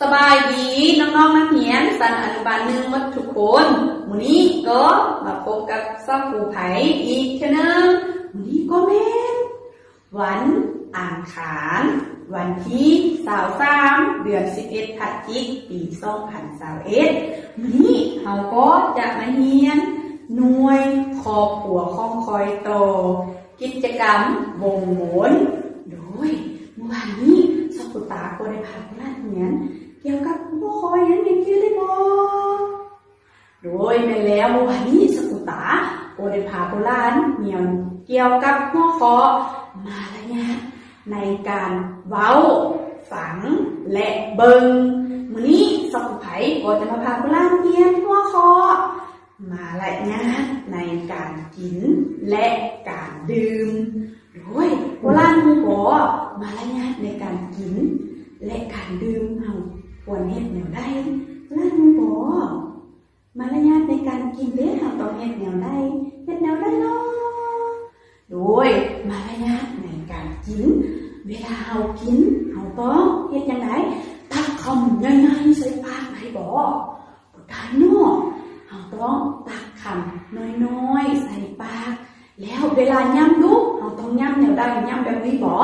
สบายดีน้องๆนักเรียนสันอนุบาล1หมดทุกคนมื้อนี้ก็มาพบกับซ่อครูไผอีกเช่นนึงมื้อนี้ก็แม่นวันอังคารวันที่23เดือน11พฤศจิกายนปี2021มื้อนี้เราก็จะมาเรียนหน่วยครอบครัวของคอยโตกิจกรรมวงโหนโดยเมื่อวานนี้สักุตาก็ได้พาคณะเรียนเกี่ยวกับหัวคอยนั้นยังชื่อได้บ่โดยไปแล้วเมื่อวานนี้สักุตาก็ได้พาโบราณเรียนเกี่ยวกับหัวคอมาแล้วเนี่ยในการเว้าฝังและเบิงมื้อนี้สักุไผก็จะมาพาโบราณเรียนหัวคอมาละเนี่ยในการกินและการดื่มโดยโบราณฮู้บ่มาละเนี่ยในการกินและการดื่มเฮาควรเฮ็ดแนวใดโบราณฮู้บ่มารยาทในการกินเด้เฮาต้องเฮ็ดแนวใดเฮ็ดแนวใดเนาะโดยมารยาทในการกินเวลาเฮากินเฮาต้องเฮ็ดจังไดตักคำใหญ่ๆใส่ปากได้บ่ได้เนาะเฮาต้องตักคำน้อยๆใส่ปากแล้วเวลาย่ำลูกเฮาต้องย่ำแนวใดย่ำแบบนี้บ่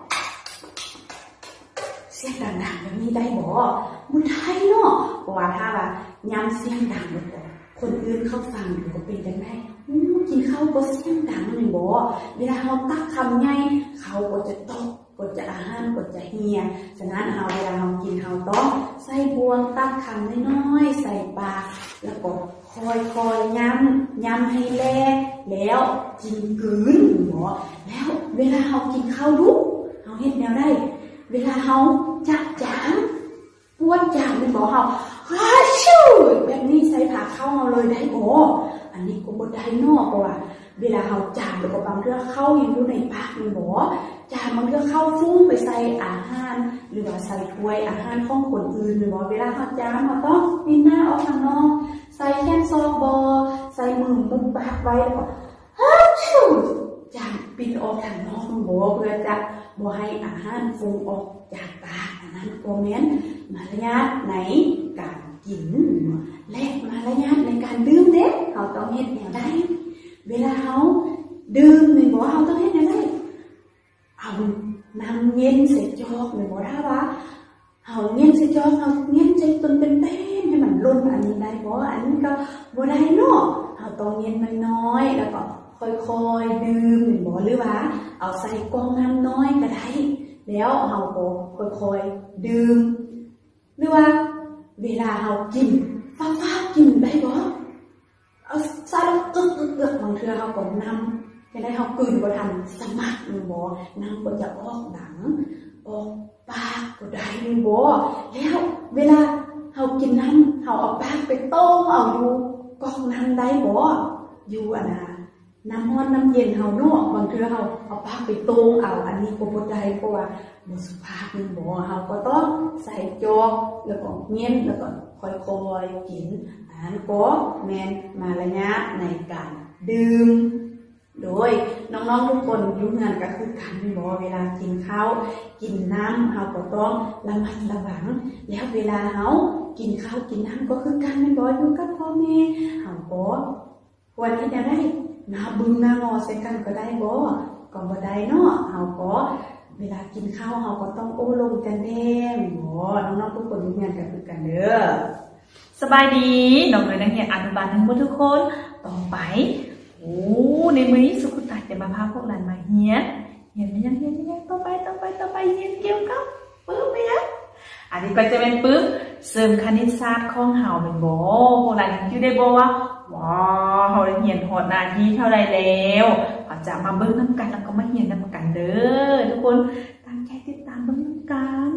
เสียงดังๆแบบนี้ได้บ่บ่ได้เนาะเพราะว่าถ้าว่าย่ำเสียงดังบ่คนอื่นเขาฟังอยู่ก็เป็นจังได๋กินข้าวบ่เสียงดังนี่บ่เวลาเฮาตักคำใหญ่เขาก็จะตกก็จะอาหารก็จะเหี่ยฉะนั้นเฮาเวลาเฮากินเฮาต้องใส่บวงตักคำน้อยๆใส่ปากแล้วก็ค่อยๆย่ำให้แลแล้วกินกลืนบ่แล้วเวลาเฮากินข้าวลูกเฮาเฮ็ดแนวใดเวลาเฮาจับจางปวดจางนี่บ่เฮาชิวแบบนี้ใส่ผักเข้าเฮาเลยได้บ่อันนี้ก็บ่ได้เนาะเพราะว่าเวลาเฮาจามแล้วก็บางเทื่อเข้าอยู่ในปากนี่บ่จามบางเทื่อเข้าฟุ้งไปใส่อาหารหรือว่าใส่ถ้วยอาหารของคนอื่นนี่บ่เวลาเฮาจามเฮาต้องปิดหน้าออกข้างนอกใส่แขนซอกบ่ใส่มือมุมปากไว้แล้วก็ชิวจามปิดออกข้างนอกนี่บ่เพื่อจะบ่ให้อาหารฟุ้งออกจากปากอันนั้นก็แม่นมารยาทในการกินและมารยาทในการดื่มเด้เขาต้องเฮ็ดแนวใดเวลาเขาดื่มนี่บ่เขาต้องเฮ็ดแนวใดเอาน้ำเย็นใส่จอกนี่บ่ถ้าว่าเขาเย็นใส่จอกเขาเย็นใจจนเป็นเต้นให้มันล้นอันนี้ได้บ่อันนี้ก็บ่ได้เนาะเขาต้องเย็นน้อยๆแล้วก็ค่อยๆดื่มนี่บ่หรือว่าเอาใส่กล่องน้ำน้อยก็ได้แล้วเขาก็ค่อยๆดื่มหรือว่าเวลาเรากินฟ้ากินได้บ่เอาใส่ตึกบางเทื่อเราก็นำจะได้เรากลืนบ่ทันสมัครนี่บ่นำก็จะออกหนังออกปากก็ได้นี่บ่แล้วเวลาเรากินน้ำเราเอาปากไปต้มเอาอยู่กองน้ำได้บ่อยู่อันน่ะน้ำร้อนน้ำเย็นเฮาเนาะบางเทื่อเฮาเอาปากไปต้มเอาอันนี้ก็บ่ได้เพราะว่าบ่สุภาพนี่บ่เฮาก็ต้องใส่จอกแล้วก็เงียบแล้วก็ค่อยๆกินอันนั้นก็แม่นมารยาทในการดื่มโดยน้องๆทุกคนอยู่งานก็คือกันบ่เวลากินข้าวกินน้ำเฮาก็ต้องระมัดระวังแล้วเวลาเฮากินข้าวกินน้ำก็คือกันบ่อยู่กับพ่อแม่เฮาก็ควรที่จะได้หน้าบึ้งหน้างอใส่กันก็ได้บ่ก็บ่ได้เนาะเฮาก็เวลากินข้าวเฮาก็ต้องโอ้ลมกันแน่บ่น้องๆทุกคนอยู่งานกันคือกันเด้อสบายดีน้องๆนักเรียนอนุบาลทั้งหมดทุกคนต่อไปในมื้อนี้สุขุตาจะมาพาพวกหลานมาเรียนมันยังต่อไปเรียนเกี่ยวกับปึ้มนะอันนี้ก็จะเป็นปึ้มเสริมคณิตศาสตร์ของเฮาเป็นบ่พวกหลานอยู่ได้บ่ว่าว้าวเฮาได้เรียนฮอดหน้าที่เท่าใดแล้วเราจะมาเบิ่งนำกันแล้วก็มาเรียนนำกันเด้อทุกคนตั้งใจติดตามเบิ่งนำกัน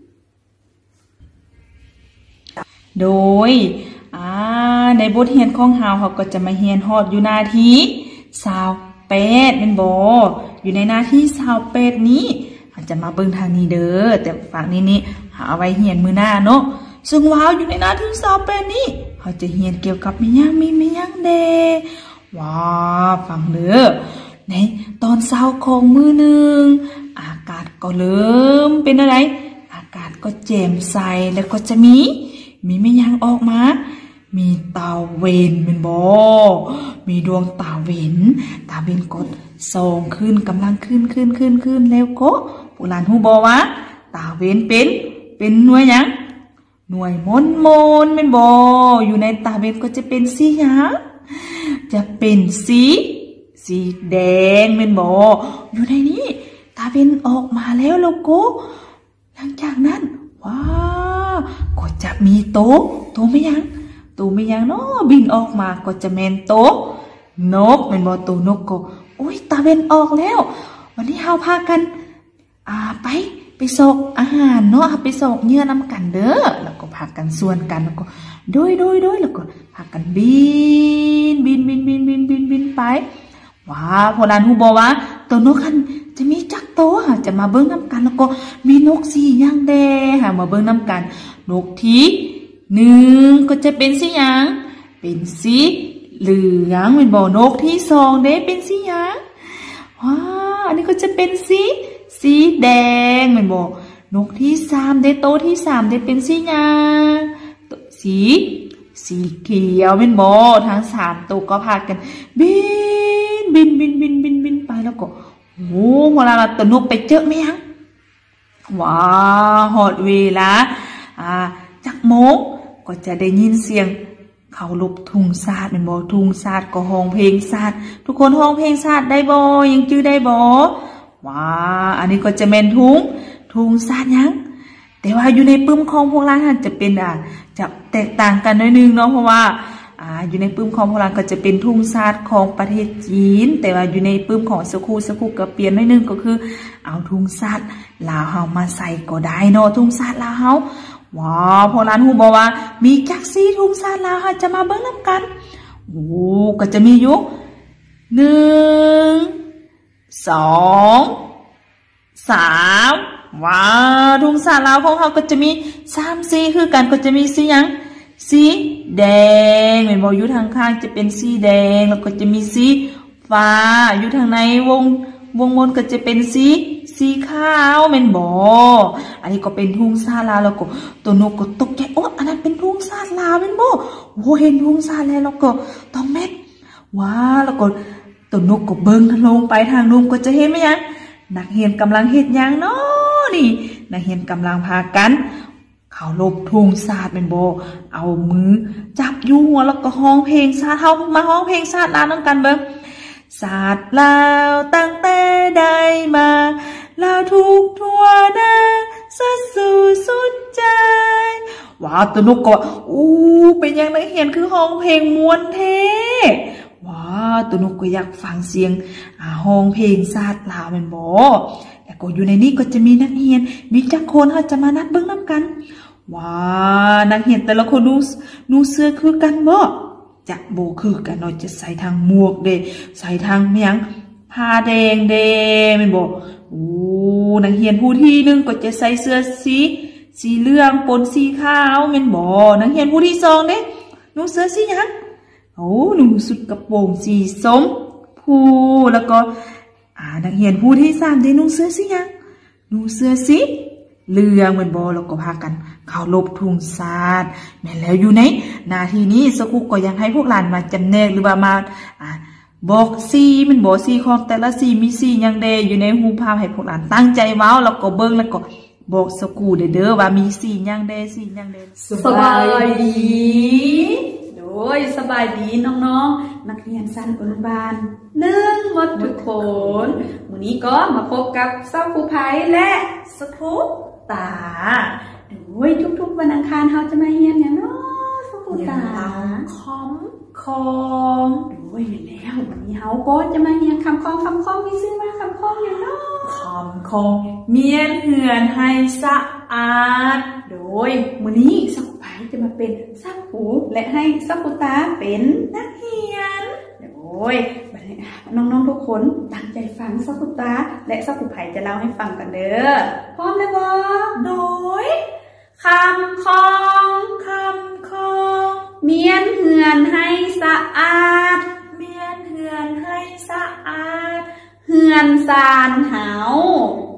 โดยในบทเรียนของเฮาก็จะมาเรียนฮอดอยู่หน้าที่28เป็นบ่อยู่ในหน้าที่28นี้เราจะมาเบิ่งทางนี้เด้อแต่ฝั่งนี้หาเอาไว้เรียนมื้อหน้าเนาะซึ่งว้าวอยู่ในหน้าที่28นี้เขาจะเรียนเกี่ยวกับมีหยังเด้ว้าฟังเด้อในตอนเช้าของมื้อนึงอากาศก็เริ่มเป็นอะไรอากาศก็แจ่มใสแล้วก็จะมีไม่ยังออกมามีตาเวนเป็นบ่มีดวงตาเวนกดส่องขึ้นกำลังขึ้นแล้วก็โบราณฮู้บ่ว่าตาเวนเป็นหน่วยหยังหน่วยมนเป็นบ่อยู่ในตาเวนก็จะเป็นสีหยังจะเป็นสีแดงเป็นบ่อยู่ในนี้ตาเวนออกมาแล้วก็หลังจากนั้นว้าก็จะมีโตไม่ยังเนาะบินออกมาก็จะแม่นโตนกเป็นบ่โตนกก็โอ้ยตาเวนออกแล้ววันนี้เฮาพากันไปสอกอาหารเนาะไปสอกเนื้อนำกันเด้อแล้วก็พากันส่วนกันแล้วก็โดยแล้วก็พากันบินไปว้าโบราณฮู้บ่ว่าตัวนกคันจะมีจักโตจะมาเบิ่งนำกันแล้วก็มีนกสีหยังแดมาเบิ่งนำกันนกที่1ก็จะเป็นสีหยังเป็นสีเหลืองเป็นบ่นกที่2เด้เป็นสีหยังว้าอันนี้ก็จะเป็นสีแดงเป็นบ่นกที่3เด้โตที่3เด้เป็นสีหยังสีเขียวเป็นบ่ทั้ง3ตัวก็พากันบินไปแล้วก็โอ้เวลาตัวนกไปเจอมั้ยยังว้าฮอดเวลาจักโมงก็จะได้ยินเสียงเขาลบทุ่งศาสตร์เป็นบ่ทุ่งศาสตร์ก็ร้องเพลงศาสตร์ทุกคนร้องเพลงศาสตร์ได้บ่ยังจื้อได้บ่ว้าอันนี้ก็จะแม่นทุ่งศาสตร์ยังแต่ว่าอยู่ในปึ้มของพวกเราจะเป็นจะแตกต่างกันหน่อยนึงเนาะเพราะว่าอยู่ในปึ้มของพวกเราก็จะเป็นทุ่งศาสตร์ของประเทศจีนแต่ว่าอยู่ในปึ้มของสกูก็เปลี่ยนหน่อยนึงก็คือเอาทุ่งศาสตร์ลาวเฮามาใส่ก็ได้เนาะทุ่งศาสตร์ลาวเฮาว้าวพวกเราฮู้บ่ว่ามีจักสีทุ่งศาสตร์ลาวเฮาจะมาเบิ่งนำกันโอ้ก็จะมีอยู่1 2 3ว้าวทุ่งศาสตร์ลาวของเฮาก็จะมี3สีคือกันก็จะมีสีหยังสีแดงแม่นบ่อยู่ทางข้างจะเป็นสีแดงแล้วก็จะมีสีฟ้าอยู่ทางในวงบนก็จะเป็นสีขาวแม่นบ่อันนี้ก็เป็นทุ่งศาสตร์ลาวแล้วก็ตัวนกก็ตกใจโอ๊ยอันนั้นเป็นทุ่งศาสตร์ลาวแม่นบ่โอ้เห็นทุ่งศาสตร์แล้วก็ต้องแม่นว้าแล้วก็ตัวนกก็เบิ่งลงไปทางนู้นก็จะเห็นมั้ยยังนักเรียนกำลังเฮ็ดหยังเนาะนี่นักเรียนกำลังพากันเขาลบทุ่งศาสตร์เป็นโบเอามือจับอยู่หัวแล้วก็ร้องเพลงศาสตร์เฮามาร้องเพลงศาสตร์ลาวนำกันเบิ่งศาสตร์ลาวตั้งแต่ได้มาลาวทุกทั่วหน้าสัดสู่สุดใจว้าวตัวนกก็อู้เป็นยังนักเรียนคือร้องเพลงม่วนแท้ว้าวตัวนกก็อยากฟังเสียงร้องเพลงศาสตร์ลาวแม่นบ่แล้วก็อยู่ในนี้ก็จะมีนักเรียนมีจักคนเฮาจะมานัดเบิ่งนำกันว้านักเรียนแต่ละคนนูเสื้อคือกันบ่จะบ่คือกันเนาะจะใส่ทางหมวกเด้ใส่ทางเมียงผ้าแดงแม่นบ่โอ้นักเรียนผู้ที่1ก็จะใส่เสื้อสีเหลืองปนสีขาวแม่นบ่นักเรียนผู้ที่2เด้นูเสื้อสีหยังโอ้หนูสุดกระโปรงสีส้มผู้แล้วก็นักเรียนผู้ที่3ได้นุ่งเสื้อสีหยังนุ่งเสื้อสีเหลืองเหมือนบ่แล้วก็พากันเข้าลบทุ่งศาสตร์แม่นแล้วอยู่ในนาทีนี้สกุก็ยังให้พวกหลานมาจำแนกหรือว่ามาบอกสีมันบ่สีของแต่ละสีมีสีหยังแดอยู่ในรูปภาพให้พวกหลานตั้งใจเว้าแล้วก็เบิ่งแล้วก็บอกสกูเด้อว่ามีสีหยังแดสบายดีโดยสบายดีน้องๆนักเรียนชั้นอนุบาล1หมดทุกคนมื้อนี้ก็มาพบกับเจ้าครูไผและสครูตาโดยทุกๆวันอังคารเฮาจะมาเรียนหยังเนาะสครูตาคอมโดยแล้ววันนี้เฮาก็จะมาเรียนคำคอมมีชื่อว่าคำคอมหยังเนาะคำคอมเมียนเหือนให้สะอาดโดยมื้อนี้สครูไผจะมาเป็นซักหูและให้สครูตาเป็นนักเรียนโอ้ยน้องๆทุกคนตั้งใจฟังสกุตาและสกุไผ่จะเล่าให้ฟังกันเด้อพร้อมแล้วบ่โดยคำคองเมียนเหือนให้สะอาดเหือนซานเหา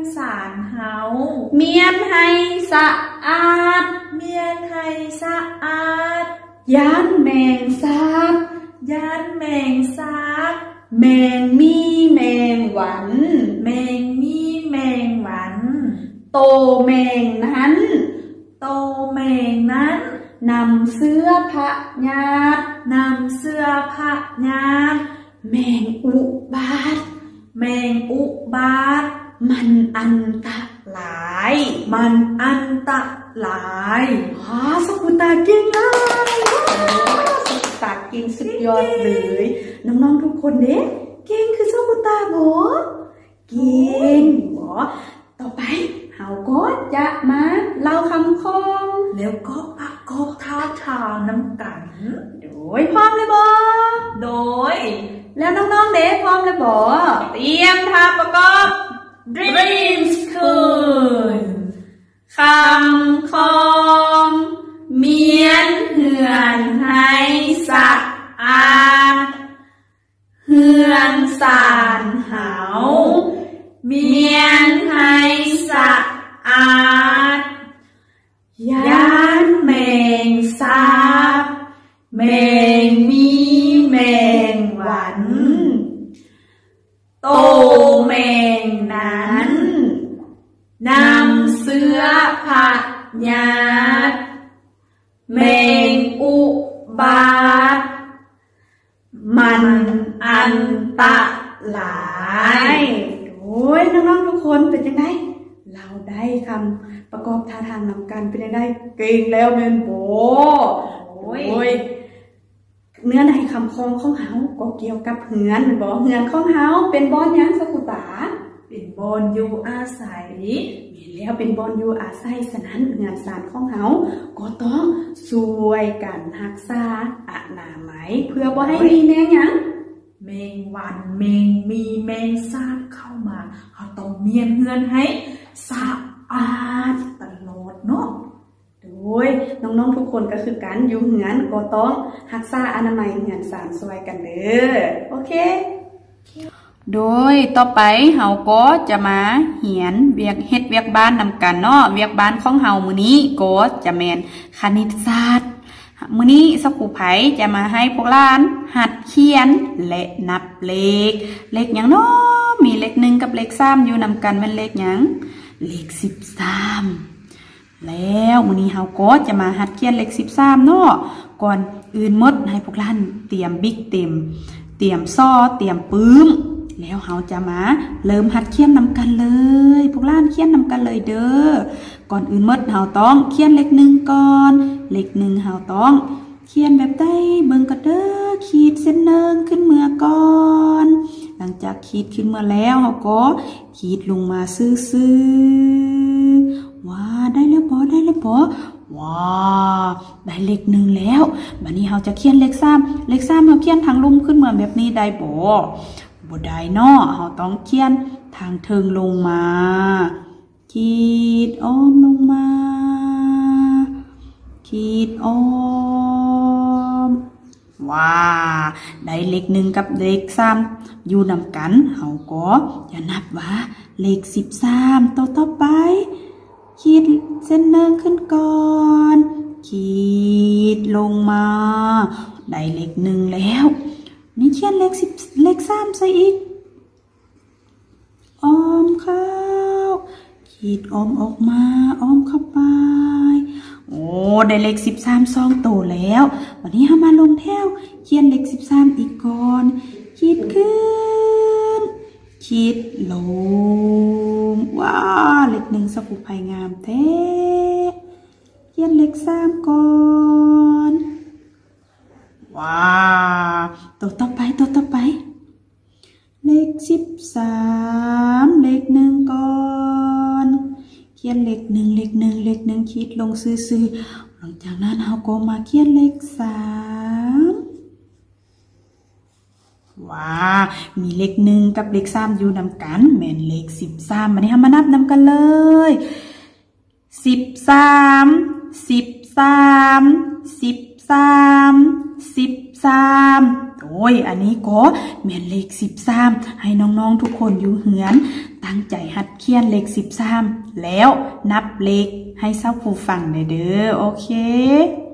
สารเฮาเมียนให้สะอาดเมียนให้สะอาดย้านแมงสาบย้านแมงสาบแมงมีแมงหวันแมงมีแมงหวันโตแมงนั้นโตแมงนั้นนำเสื้อผ้าญาตินำเสื้อผ้าญาติแมงอุบาทแมงอุบาทมันอันตะหลายมันอันตะหลายสกุตาเก่งเลยสกุตาเก่งสุดยอดเลยน้องๆทุกคนเด้เก่งคือสกุตาบ่เก่งบ่ต่อไปเฮาก็จะมาเล่าคำคองแล้วก็ประกอบท่าทางน้ำกันโดยพร้อมเลยบ่โดยแล้วน้องๆเด้พร้อมเลยบ่เตรียมท่าประกอบ Dreams School คำคองเมียนเหือนให้สะอาดเหือนสานเหาเมียนให้สะอาดย้านแมงสาบแมงมีแมงหวันโตแมงนั้นนำเสื้อผ้าญาติแมงอุบาทมันอันตะหลายโอ้ยน้องๆทุกคนเป็นยังไงเราได้คำประกอบท่าทางนำกันเป็นยังไงเก่งแล้วแม่นบ่โอ้ยเนื้อในคำคองของเฮาก็เกี่ยวกับเหือนบ่เหือนของเฮาเป็นบ่อนหยังสกุตาเป็นบ่อนอยู่อาศัยมีแล้วเป็นบ่อนอยู่อาศัยฉะนั้นเหือนสานของเฮาก็ต้องช่วยกันรักษาอนามัยเพื่อบ่ให้มีแมงหยังแมงวันแมงมีแมงสาบเข้ามาเฮาต้องเมียนเหือนให้สะอาดตลอดเนาะโดยน้องๆทุกคนก็คือกันอยู่เหือนก็ต้องรักษาอนามัยเหือนสานช่วยกันเด้อโอเคโดยต่อไปเฮาก็จะมาเหียนเวียกเฮ็ดเวียกบ้านนำกันเนาะเวียกบ้านของเฮามื้อนี้ก็จะแม่นคณิตศาสตร์มื้อนี้สกูไผจะมาให้พวกหลานหัดเขียนและนับเลขเลขหยังเนาะมีเลข1กับเลข3อยู่นำกันเป็นเลขหยังเลข13แล้วมื้อนี้เฮาก็จะมาหัดเขียนเลข13เนาะก่อนอื่นหมดให้พวกหลานเตรียมบิ๊กเตรียมซ้อเตรียมปื้มแล้วเฮาจะมาเริ่มหัดเขียนนำกันเลยพวกหลานเขียนนำกันเลยเด้อก่อนอื่นหมดเฮาต้องเขียนเลข1ก่อนเลข1เฮาต้องเขียนแบบใดเบิ่งก็เด้อขีดเส้น1ขึ้นเมื่อก่อนหลังจากขีดขึ้นมาแล้วเฮาก็ขีดลงมาซื่อๆว้าได้แล้วบ่ว้าได้เลข1แล้วบัดนี้เฮาจะเขียนเลข3เฮาเขียนทางลุ่มขึ้นมาแบบนี้ได้บ่ได้เนาะเฮาต้องเขียนทางเทิงลงมาขีดอ้อมลงมาขีดอ้อมว้าได้เลข1กับเลข3อยู่นำกันเฮาก็จะนับว่าเลข13ต่อไปขีดเส้น1ขึ้นก่อนขีดลงมาได้เลข1แล้วนี่เขียนเลข3ใส่อีกอ้อมเข้าขีดอ้อมออกมาอ้อมเข้าไปโอ้ได้เลข13 2ตัวแล้ววันนี้เฮามาลงแถวเขียนเลข13อีกก่อนขีดขึ้นขีดลงว้าเลข1สกุไผงามแท้เขียนเลข3ก่อนว้าตัวต่อไปเลข13เลข1ก่อนเขียนเลข1ขีดลงซื่อๆหลังจากนั้นเฮาก็มาเขียนเลข3ว้ามีเลข1กับเลข3อยู่นำกันแม่นเลข13บัดนี้เฮามานับนำกันเลย13 13 13 13 13โอ้ยอันนี้ก็แม่นเลข13ให้น้องๆทุกคนอยู่เหือนตั้งใจหัดเขียนเลข13แล้วนับเลขให้เจ้าครูฟังเด้อโอเค